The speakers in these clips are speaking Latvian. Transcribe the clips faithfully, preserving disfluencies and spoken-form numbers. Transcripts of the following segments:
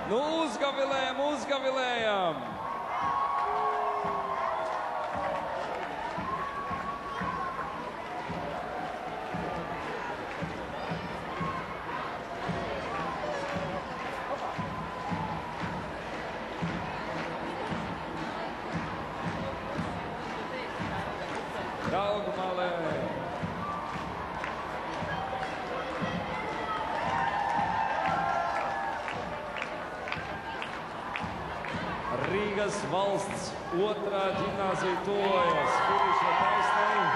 Nu, uzgavilējam, uzgavilējam! Daugavmalē! Rīgas valsts otrā ģimnāzija tuvojas. Finiša taisnē.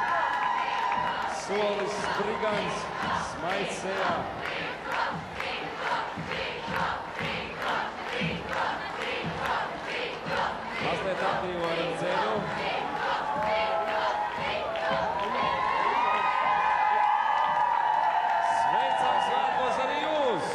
Solis Brigants, smaids sejā. Mazliet atdzīvojam ceļu. Sveicam svētkos arī jūs!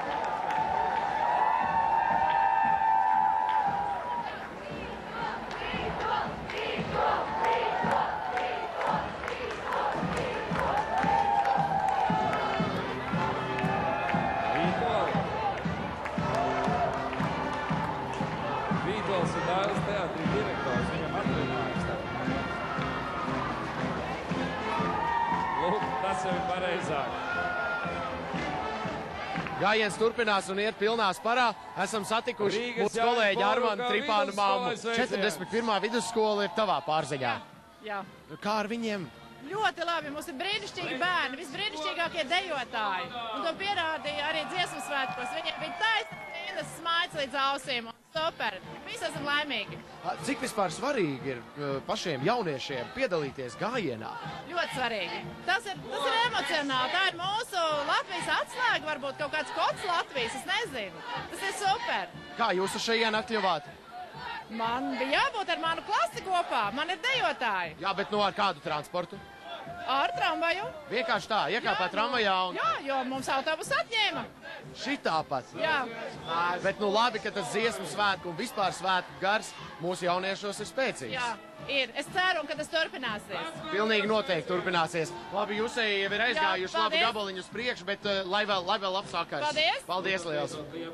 Vītols ir Dailes teātrī direktors, viņam atvaļinājums tagad. Lūk, tas jau ir pareizāk. Gājiens turpinās un iet pilnā sparā. Esam satikuši Rīgas mūsu kolēģi Jāņa Armandu Boruka Tripānu māmu. vidusskolas četrdesmit pirmā vidusskola ir tavā pārziņā. Jā. Kā ar viņiem? Ļoti labi, mums ir brīnišķīgi bērni, visbrīnišķīgākie dejotāji. Un to pierādīja arī dziesmu svētkos. Viņiem bija taisnīgas smaids līdz ausīm. Super. Visi esam laimīgi. Cik vispār svarīgi ir pašiem jauniešiem piedalīties gājienā? Ļoti svarīgi. Tas ir, tas ir emocionāli. Tā ir mūsu Latvijas atslēga, varbūt kaut kāds kods Latvijas, es nezinu. Tas ir super. Kā jūs uz šajien atļuvāt? Man bija jābūt ar manu klasi kopā. Man ir dejotāji. Jā, bet no ar kādu transportu? Ar tramvaju. Vienkārši tā, iekāpāt tramvajā un... Jā, jo mums autobus atņēma. Šitāpat. Jā. Bet nu labi, ka tas dziesmu svētku un vispār svētku gars mūsu jauniešos ir spēcīgs. Jā, ir. Es ceru, ka tas turpināsies. Pilnīgi noteikti turpināsies. Labi, jūs jau ir aizgājuši Jā, labi gabaliņu uz priekšu, bet uh, lai vēl, lai vēl labs vakars. Paldies. Paldies liels.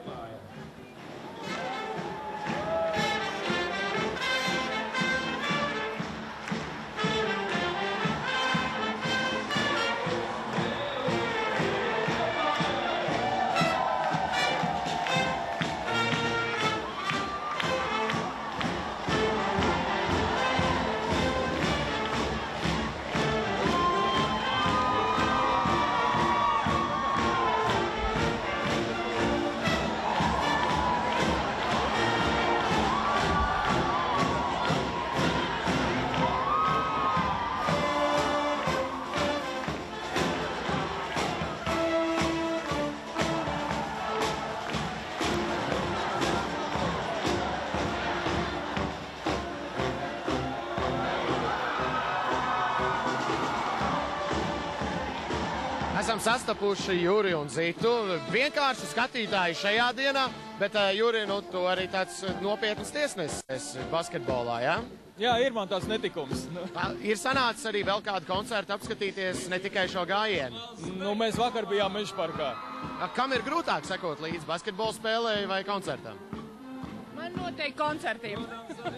Esam sastapuši Juriju un Zitu. Vienkārši skatītāji šajā dienā, bet uh, Jurija, nu, tu arī tāds nopietnas tiesnesis basketbolā, jā? Jā, ir man tāds netikums. Tā, ir sanācis arī vēl kādu koncertu apskatīties, ne tikai šo gājienu. Nu, mēs vakar bijām Mežparkā. Kam ir grūtāk sekot līdz basketbola spēlē vai koncertam? Man noteikti koncertiem.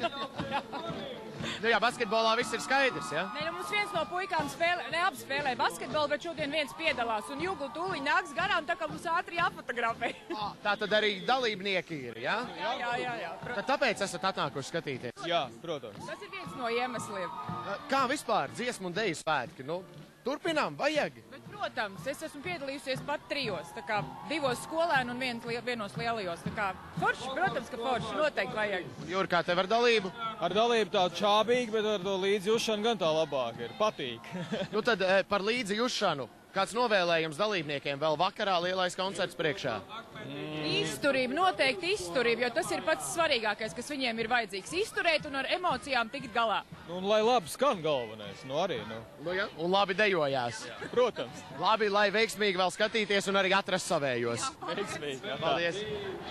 Nu jā, basketbolā viss ir skaidrs, jā? Ne, nu mums viens no puikām spēlē, ne abi spēlē basketbolu, bet šodien viens piedalās. Un Jugla tūliņ nāks garām, tā kā mums ātri jāfotografē. Tā tad arī dalībnieki ir, jā? Jā, jā, jā. jā. Tad tāpēc esat atnākuši skatīties? Jā, protams. Tas ir viens no iemesliem. Kā vispār dziesmu un deju svētki? Nu, turpinām, vajag? Bet, protams, es esmu piedalījusies pat trijos, tā kā divos skolēnu un viens, vienos lielajos. Tā kā forši, protams, ka forši, noteikti vajag. Jūri, kā tev ar dalību? Ar dalību tā čābīgi, bet ar to līdzjūšanu gan tā labāk ir. Patīk. Nu tad par līdzjūšanu. Kāds novēlējums dalībniekiem vēl vakarā lielais koncerts priekšā? Mm. Izturība, noteikti izturība, jo tas ir pats svarīgākais, kas viņiem ir vajadzīgs. Izturēt un ar emocijām tikt galā. Nu, un lai labi skan galvenais, nu arī, nu. Nu, ja? Un labi dejojās. Jā. Protams. Labi, lai veiksmīgi vēl skatīties un arī atrast savējos. Jā, veiksmīgi. Jā, paldies.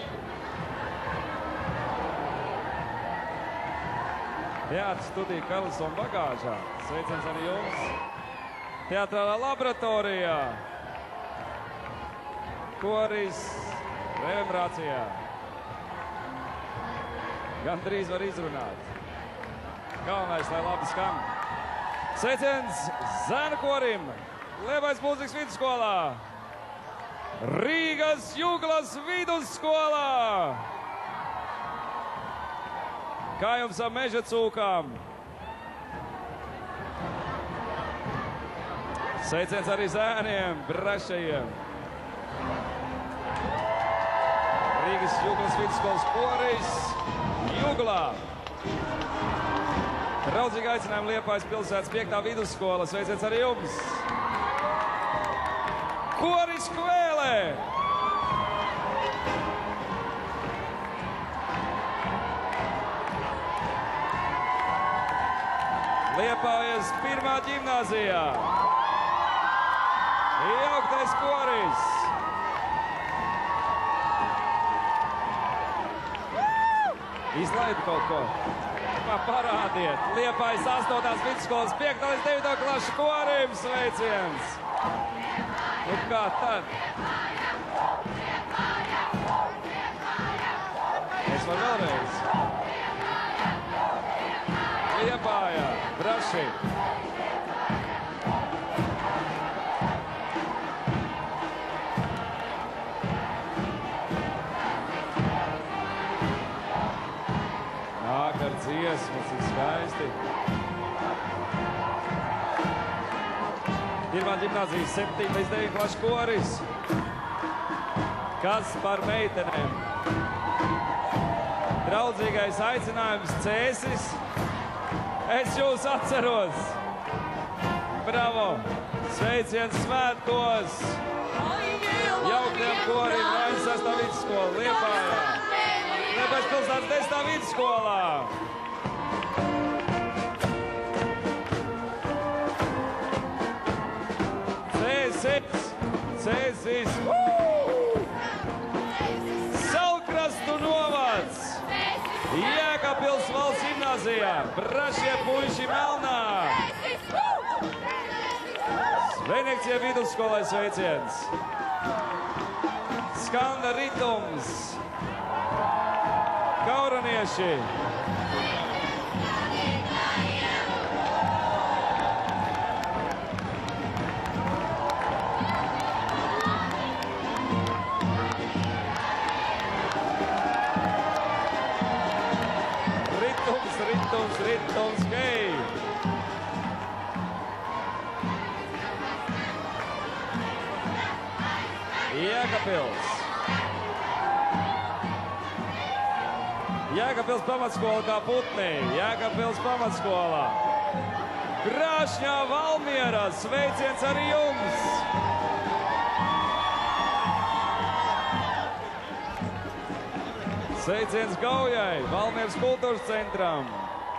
Teātris studija Kalis un bagāžā. Sveiciens arī jums. Teātrālā laboratorija. Koris Revebrācijā. Gan drīz var izrunāt. Galvenais, lai labi skan. Sveiciens zēnu korim. Liepājas mūzikas vidusskolā. Rīgas Juglas vidusskolā. Kā jums ar meža cūkām? Sveiciens arī zēniem, brašajiem. Rīgas Juglas vidusskolas koris Juglā. Draudzīgi aicinājumi Liepājas pilsētas piektā vidusskola. Sveiciens arī jums. Koris Kvēlē. Liepājas pirmā ģimnāzijā. Iejauktais koris. Izlaid kaut ko. Parādiet. Liepājas astotās vidusskolas piektā līdz devītā klašu korim. Sveiciens. Un kā tad? Es varu vēlreiz. Liepājā. Braši. Nāk ar dziesmu, cik skaisti. Pirmā ģimnāzijas septītā līdz devītā klašu koris. Kas par meitenēm? Draudzīgais aicinājums Cēsis. Es jūs atceros. Bravo! Sveiciens svētkos! Jauktiem korim Rainas sestā vidusskola Liepājā. Liepājas pilsētas desmitā vidusskolā. Cēsis! Cēsis! Saulkrastu novads! Jēkabpils valsts gimnāzijā. Brašie puiši Melnā. Zvejniekcija vidusskolai sveiciens. Skanda ritums. Kauranieši. Ritums, ritums, ritums, hei! Jēkabpils. Jēkabpils pamatskola kā putnī. Jēkabpils pamatskola. Krāšņā Valmiera. Sveiciens arī jums. Sveiciens Gaujai. Valmieras kultūras centram.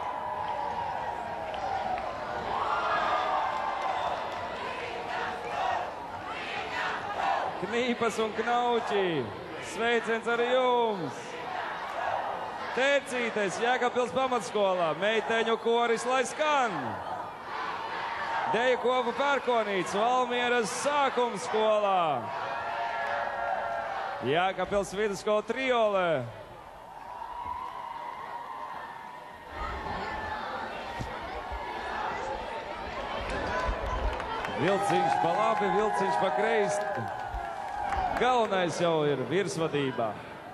Knīpas un Knauķi. Sveiciens arī jums. Tērcītes Jēkabpils pamatskolā. Meiteņu koris lai skan. Deju kopu pērkonīts Valmieras sākuma skolā. Jēkabpils vidusskola Triolē. Vilciņš pa labi, vilciņš pa kreisi. Galvenais jau ir virsvadībā.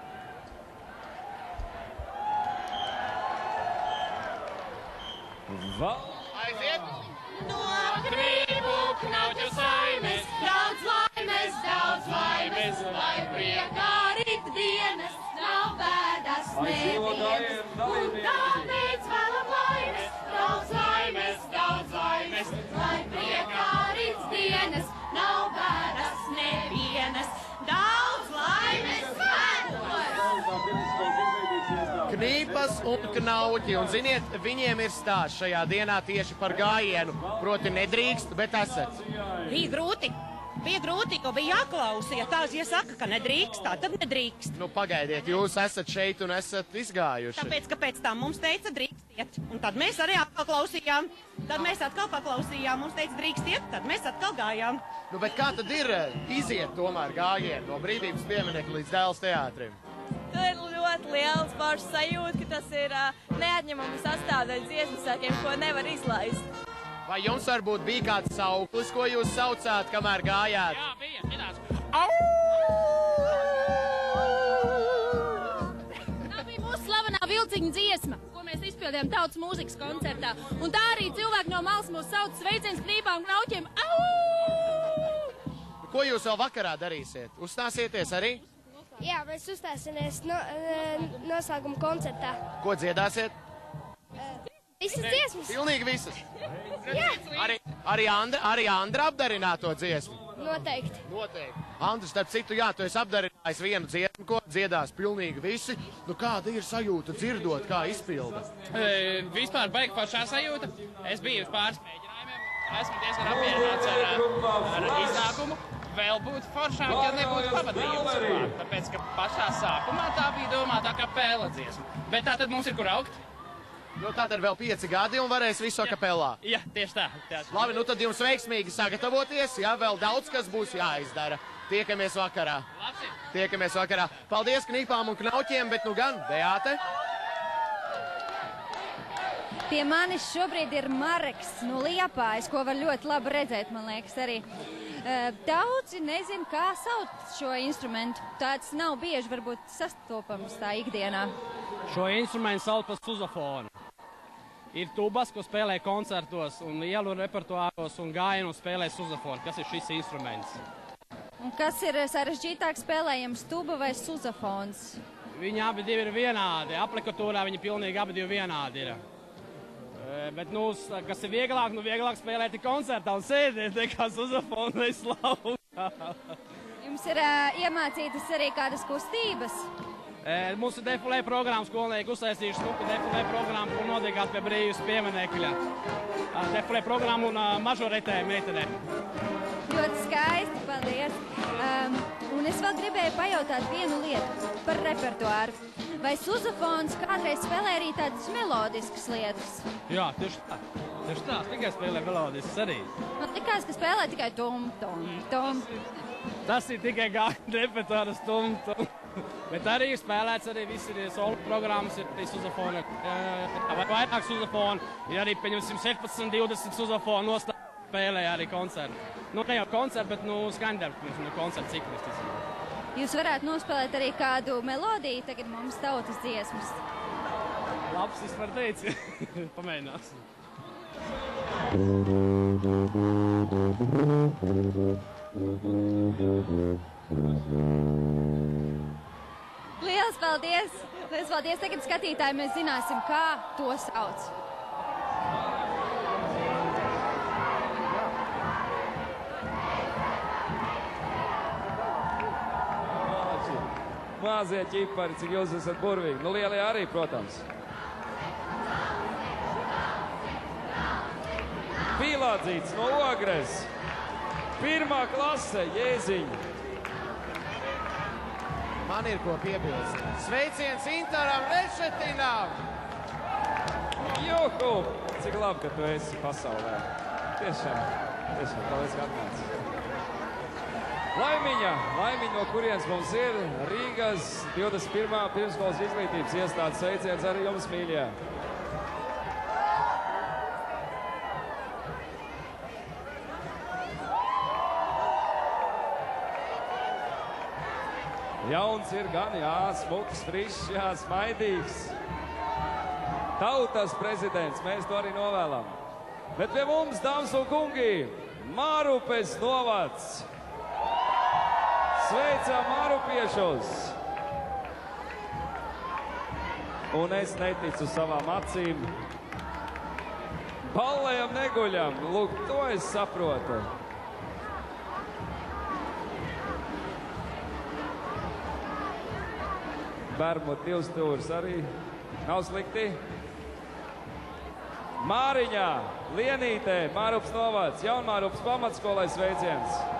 Val... Aiziet! No Krību Knauķu saimes, daudz laimes, daudz laimes, lai priekā rit dienas, nav bēdas nevienas. Un tāpēc vēlam laimes, daudz laimes, daudz laimes, lai priekā rit dienas, nav bēdas nevienas. Daudz laimes svētkos! Knīpas un Knauķi, un ziniet, viņiem ir stāsts šajā dienā tieši par gājienu, proti nedrīkst, bet esat. Bija grūti, bija grūti, jo bija jāklausa, ja tās iesaka, ka nedrīkst, tā tad nedrīkst. Nu, pagaidiet, jūs esat šeit un esat izgājuši. Tāpēc, ka pēc tam mums teica drīkst. iet. Un tad mēs arī atkal klausījām. Tad mēs atkal paklausījām. Mums teica, drīkst iet, tad mēs atkal gājām. Nu, bet kā tad ir iziet tomēr gājienu no Brīvības pieminekļa līdz Dēls teātrim? Tu ir ļoti liels pašs sajūta, ka tas ir uh, neatņemama sastāvdaļa dziesmu svētkiem, ko nevar izlaist. Vai jums varbūt bija kāds sauklis, ko jūs saucāt, kamēr gājāt? Jā, bija. Šitās. Tā bija mūsu slavenā vilciņa dziesma, ko mēs izpildījām tautas mūzikas koncertā. Un tā arī cilvēki no malas mūs sauc sveiciens knībām un auķiem. Au! Ko jūs vēl vakarā darīsiet? Uzstāsieties arī? Jā, mēs uzstāsimies no, noslēguma koncertā. Ko dziedāsiet? Visas dziesmas. Pilnīgi visas. Jā. Arī, arī, Andra, arī Andra apdarināto dziesmu? Noteikti. Noteikti. Andra, starp citu, jā, tu esi apdarinājis vienu dziesmu, ko dziedās pilnīgi visi. Nu, kāda ir sajūta dzirdot, kā izpilda? E, vispār baigi pašā sajūta. Es biju uz pāris mēģinājumiem. Esmu diezgan apmierināts ar, ar iznākumu. Vēl būtu foršāk, ja nebūtu pavadījums. Tāpēc, ka pašā sākumā tā bija domāta kā pēla dziesma. Bet tā tad mums ir kur augt? Nu, tā tad vēl pieci gadi un varēs visu akapellā. Jā, tieši tā. Tieši. Labi, nu tad jums veiksmīgi sagatavoties, jā, vēl daudz kas būs jāizdara. Tiekamies vakarā. Labs ir. Tiekamies vakarā. Paldies knīpām un knauķiem, bet nu gan, Beāte. Pie manis šobrīd ir Mareks no Liepājas, ko var ļoti labi redzēt, man liekas, arī. Daudzi nezin, kā sauc šo instrumentu. Tāds nav bieži varbūt sastopams tā ikdienā. Šo instrumentu sauc par suzofonu. Ir tubas, ko spēlē koncertos un lielu repertuāros un gājienu spēlē suzofonu. Kas ir šis instruments? Un kas ir sarežģītāk spēlējams, tuba vai suzofons? Viņi abi divi ir vienādi. Aplikatūrā viņi pilnīgi abi divi vienādi ir. Bet, nu, kas ir vieglāk, nu, vieglāk spēlēt koncertā un sēdēt, nekā suzofonu vai slavu. Jums ir uh, iemācītas arī kādas kustības? E, mums ir defilē programma, skolnieki uzsaistījuši smuku defilē programmu, ko notiekās pie Brīvības pieminekļa. Defilē programmu un uh, mažoretē meitenē. Ļoti skaisti, paldies. Um, un es vēl gribēju pajautāt vienu lietu par repertuāru. Vai suzofons kādreiz spēlē arī tādas melodiskas lietas? Jā, tieši tā. Tieši tā, tikai spēlē melodiskas arī. Man likās, ka spēlē tikai tum, tum, tum. Tas ir tikai gājienu repertuāras tum, tum. Bet arī ir spēlēts arī visi ir solo programmas, ir arī suzofona. Vai vairāk suzofona, ir arī, pieņemsim, septiņpadsmit, divdesmit suzofona nostāja spēlē arī koncertu. Nu, ne jau koncertu, bet, nu, skaņdarbs, nu, koncertu ciklis. Jūs varētu nospēlēt arī kādu melodiju, tagad mums tautas dziesmas. Labs, es varu teici. Pamēģināsim. Lielas paldies! Lielas paldies! Tagad skatītāji mēs zināsim, kā to sauc. Mazie ķipari, cik jūs esat burvīgi. Nu, lielie arī, protams. Pīlādzīts no Ogres. Pirmā klase, Jēziņa. Man ir ko piebilst. Sveiciens Intaram Rešetinam! Juhu! Cik labi, ka tu esi pasaulē. Tiešām, tiešām, paldies, ka atnāc. Laimiņa, Laimiņa, no kurienes mums ir Rīgas divdesmit pirmā pirmskolas izglītības iestādes sveiciens arī jums, mīļie. Jauns ir gan, jā, smuks, frišs, jā, smaidīgs. Tautas prezidents, mēs to arī novēlam. Bet pie mums, dāmas un kungi, Mārupes novads. Sveicam Mārupiešus! Un es neticu savām acīm. Ballējam neguļam. Lūk, to es saprotu. Bermud divs stūris arī nav slikti. Māriņā, Lienītē, Mārupas novads, Jaunmārupas pamatskolai sveiciens.